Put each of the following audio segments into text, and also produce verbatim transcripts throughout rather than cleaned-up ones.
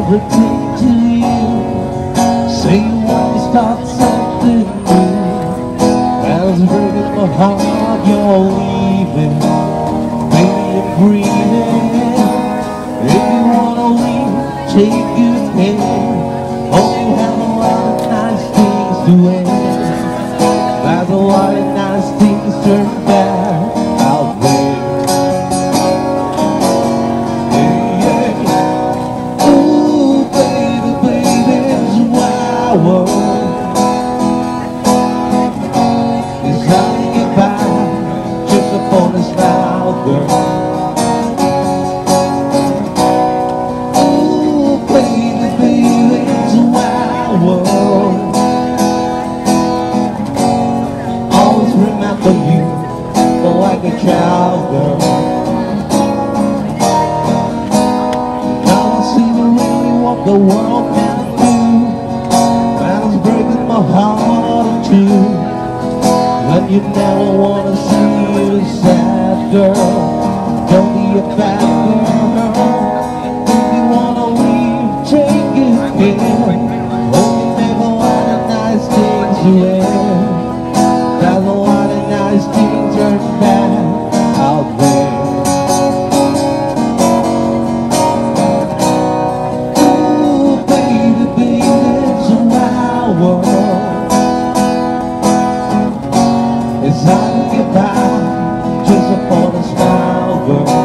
everything to you. Say you want to start something new. As breaking my heart, you're leaving. Baby, I'm breathing. If you wanna leave, take good care. Oh, you have a lot of nice things to wear. There's a lot of nice things turn bad out there. Yeah, yeah. Ooh, baby, baby, it's a wild world. It's how to get by just upon a smile, girl. Ooh, baby, baby, it's a wild world. Remember you, but like a child, girl. Now I see the really what the world can do. Man, it's breaking my heart in two. When you never wanna see you sad, girl. Don't be a bad girl. If you wanna leave, take it here. Oh, you make a lot of nice things to wear. There's a lot of nice things turn bad out there. Ooh, baby, baby, it's a wild world. It's hard to get by just upon a smile, girl.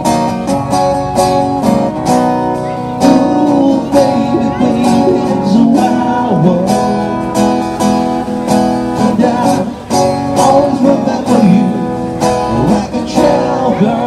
Ooh, baby, baby, it's a wild world. And I always remember you like a child, girl.